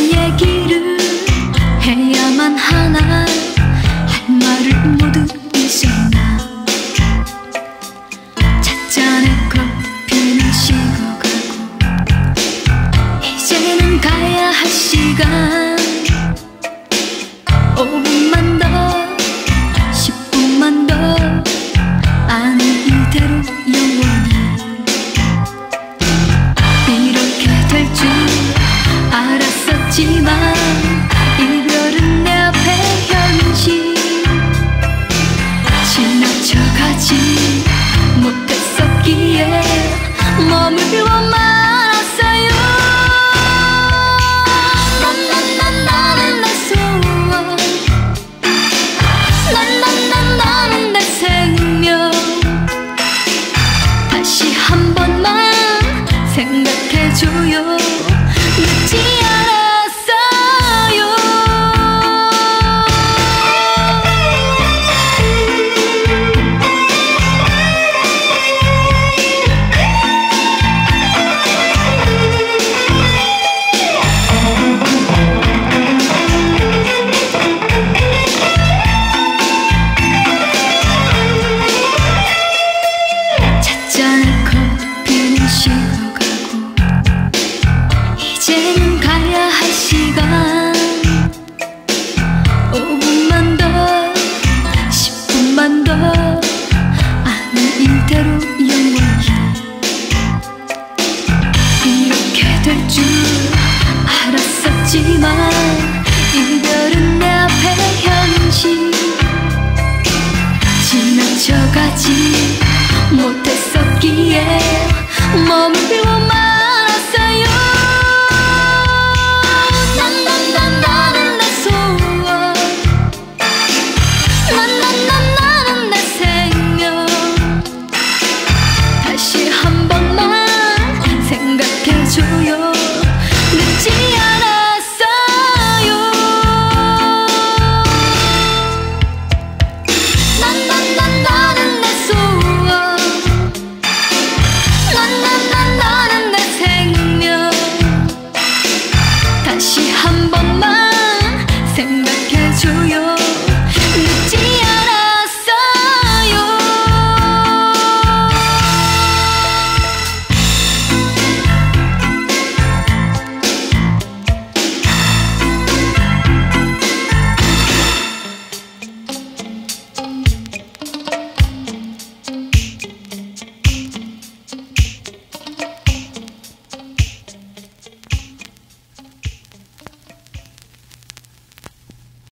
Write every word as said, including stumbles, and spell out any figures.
얘기를 해야만 하나, 할 말을 모두 잊었나. 찻잔에 커피는 식어가고 이제는 가야 할 시간. 오 분만 더, 십 분만 더, 아니 이대로 영원히 이렇게 될 줄 알았었지만 이별은 내 앞에 현실. 지나쳐가지 못했었기에 머물고 말았어요. 난난난 나는 내 소원, 난난난 나는 내 생명. 다시 한 번만 생각해줘요. 늦지 않았어요. 찻잔에 커피는 식어가고 이제는 가야 할 시간. 오 분만 더, 십 분만 더, 아니 이대로 영원히 이렇게 될 줄 알았었지만 이별은 내 앞에 현실. 지나쳐가지 못했었기에 머물고 말았어요.